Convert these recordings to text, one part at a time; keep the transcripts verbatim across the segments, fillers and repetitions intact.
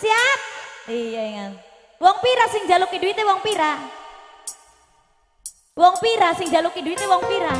Siap? Iya ingat. Wong pira sing jaluki duite wong pira? Wong pira sing jaluki duite wong pira?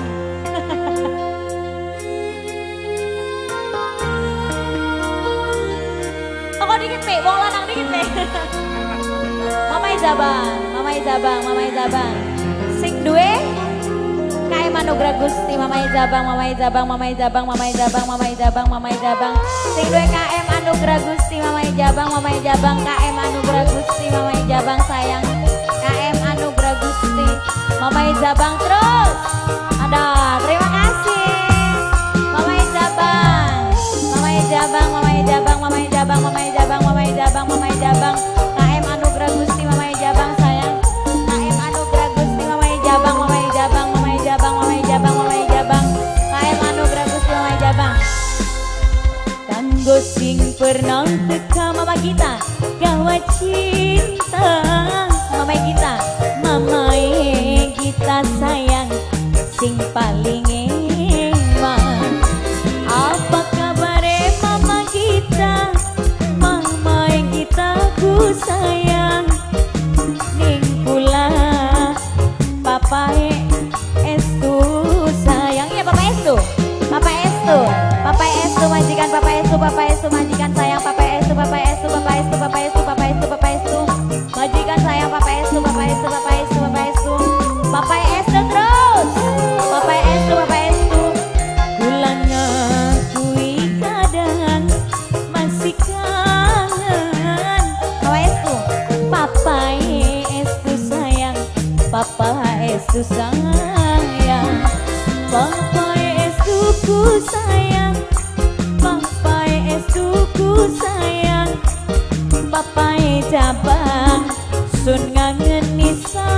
Kok dikit pe, wong lanang dikit pe. Mamai Zabang, Mamai Zabang, Mamai Zabang. Sing duwe K M Anugrah Gusti, Mamai Zabang, Mamai Zabang, Mamai Zabang, Mamai Zabang, Mamai Zabang, Mamai Zabang. Sing duwe K M Anugrah Gusti, Mamai Zabang, Mamai Zabang, K M Anugrah Gusti, Mamai Zabang sayang. K M Anugrah Gusti, Mamai Zabang terus. Ada, terima kasih. Mamai Zabang, Mamai Zabang, Mamai Zabang, Mamai Zabang, Mamai Zabang, Mamai Zabang, Mamai Zabang. K M Anugrah Gusti, Mamai Zabang sayang. K M Anugrah Gusti, Mamai Zabang, Mamai Zabang, Mamai Zabang, Mamai Zabang, Mamai Zabang. K M Anugrah Gusti, Mamai Zabang. Kanggo sing pernah teka mama kita, gawat cinta. Mama kita, mama kita sayang, sing paling emang. Apa kabar mama kita, mama kita ku sayang. Ning pula papa estu sayang, ya papa estu, papa estu, papa estu majikan, papa estu, papa estu majikan sayang, papa estu, papa estu, papa estu, papa estu, papa estu, papa estu majikan sayang, papa estu, papa estu, papa estu, papa estu, papa estu terus, papa estu, papa estu. Kula ngakui kadang masih kangen, papa estu, papa estu sayang, papa estu sayang, papa estu ku sayang, papa estu ku sayang, papa Zabang sun ngangeni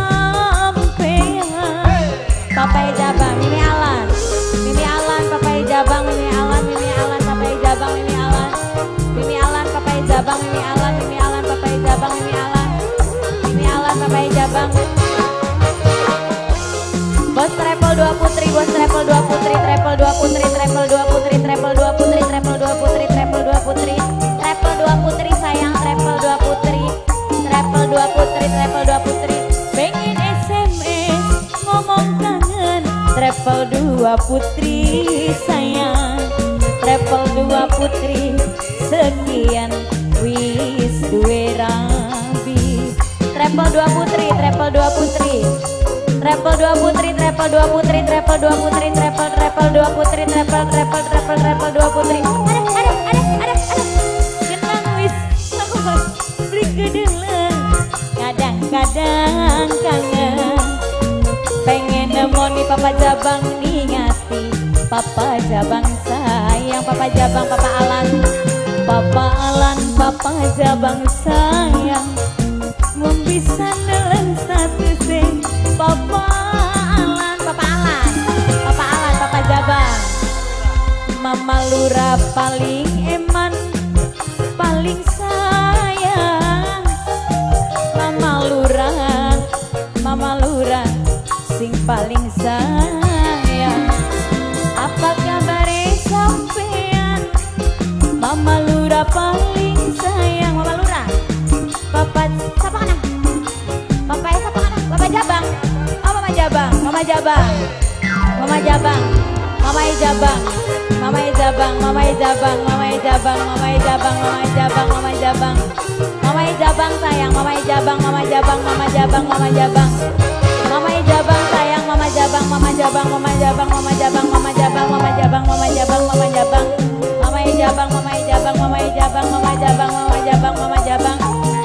sampean. Papa Zabang, Mimi Alan, Mimi Alan, papa Zabang, Mimi Alan, Mimi Alan, papa Zabang, Mimi Alan, Mimi Alan, papa Zabang, Mimi Alan, Mimi Alan, papa Zabang, Mimi Alan, Mimi Alan, papa Zabang. Bos travel dua putri, bos travel dua putri, travel dua putri, travel dua putri, travel dua putri, travel dua putri, travel dua putri, travel dua putri sayang, travel dua putri, travel dua putri, travel dua putri. Pengen S M S ngomong kangen, travel dua putri sayang, travel dua putri sekian wis duwe rabi. Travel dua putri, travel dua putri. Travel dua putri, travel dua putri, travel dua putri, travel travel dua putri, travel travel travel travel dua putri. Ada ada ada ada ada. Kenang wis beri kedelan. Kadang-kadang kangen. Pengen nemoni papa Zabang ningati. Papa Zabang sayang, papa Zabang, papa Alan. Papa Alan, papa Zabang sayang. Mun bisa nelen statusnya Papa Alan, Papa Alan, Papa Alan, Papa Zabang. Mama Lura paling eman, paling sayang. Mama Lura, Mama Lura sing paling sayang. Apa kabar sampean? Mama Lura paling sayang. Mama Lura, Papa siapa kana? Papa siapa kana? Papa Zabang. Oh Mama Zabang, Mama Zabang. Mama Zabang. Mama Zabang. Mama Zabang, Mama Zabang, Mama Zabang, Mama Zabang, Mama Zabang, Mama Zabang. Mama Zabang sayang, Mama Zabang, Mama Zabang, Mama Zabang, Mama Zabang. Mama Zabang sayang, Mama Zabang, Mama Zabang, Mama Zabang, Mama Zabang, Mama Zabang, Mama Zabang, Mama Zabang, Mama Zabang. Mama Zabang, Mama Zabang, Mama Zabang, Mama Zabang, Mama Zabang, Mama Zabang.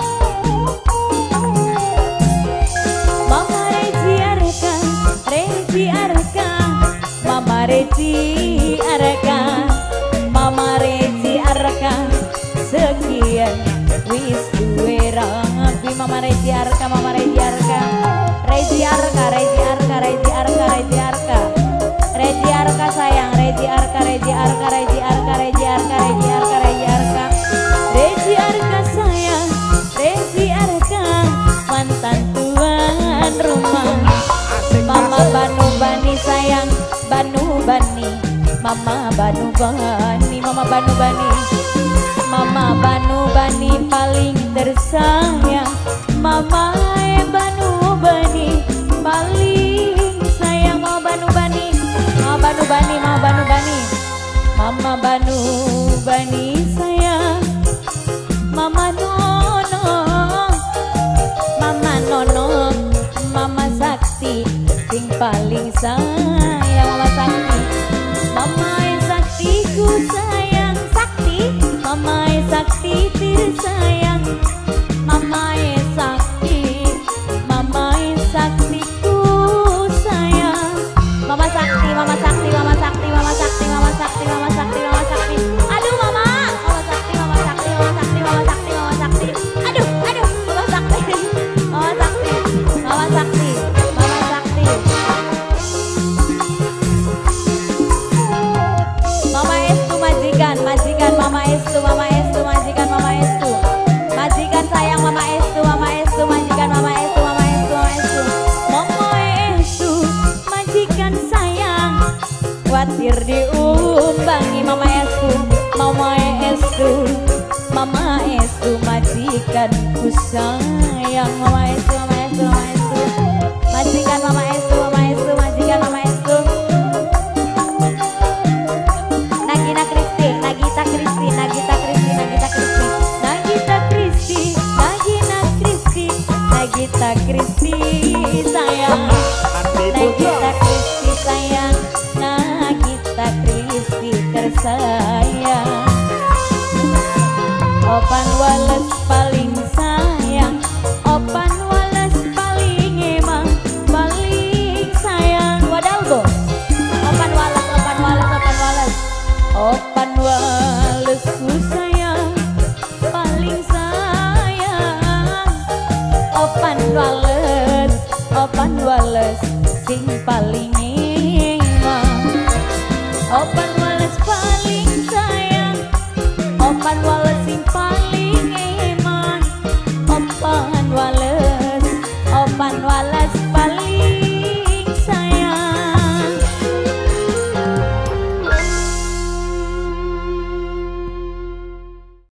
Mama Rezi Arka, Rezi Arka, Mama Rezi Arka, Mama Rezi Arka, sekian wis duwe rabi. Mama Rezi Arka, Mama Rezi Arka, Rezi Arka, Rezi Arka, Rezi Arka, Rezi Arka, Rezi Arka sayang, Rezi Arka, Rezi Arka, Rezi Arka, Rezi Arka, Rezi Arka, Rezi Arka, Rezi Arka sayang, Rezi Arka, mantan tuan rumah. Mama Banu Bani sayang, Banu Bani, Mama Banu Bani, Mama Banu Bani, Mama Banu Bani. Bani paling tersayang, Mama Banu Bani paling sayang. Mau Banu Bani, mau Banu Bani, mau Banu Bani, Mama Banu Bani sayang, Mama Nono, Mama Nono, Mama Sakti sing paling sayang. Mama Sakti, Mama Saktiku sayang Sakti, Mama Sakti tersayang, Mama Sakti, Mama Saktiku sayang. Mama Sakti, Mama Sakti, Mama Sakti, Mama Sakti, Mama Sakti, Mama Sakti, Mama Sakti. Aduh Mama, Mama Sakti, Mama Sakti, Mama Sakti, Mama Sakti, Mama Sakti. Aduh, aduh, Mama Sakti, Mama Sakti, Mama Sakti, Mama Sakti. Mama Estu majikan, majikan Mama Estu, Mama Estu majikan Mama Estu. Majikan sayang Mama Estu, Mama Estu majikan Mama Estu, Mama Estu, Mama Estu. Mama Estu majikan sayang, khawatir diumbangi Mama Estu, Mama Estu, Mama Estu majikanku sayang. Mama Estu, Mama Estu, Mama Estu. Majikan Mama Estu, Mama Estu majikan Mama Estu. Nagita Kristi, Nagita Kristi, Nagita Kristi, Nagita Kristi, Nagita Kristi, Nagita Kristi, Nagita Kristi sayang, Nagita Kristi sayang, Nagita Kristi tersayang. Opan Wales paling sayang, Opan Wales paling emang paling sayang. Wadalbo, Opan Wales, Opan Wales, Opan Wales, Opan Wales ku sayang, paling sayang. Opan Wales, Opan Wales sing paling emang. Opan Wales paling sayang, Opan Wales sing paling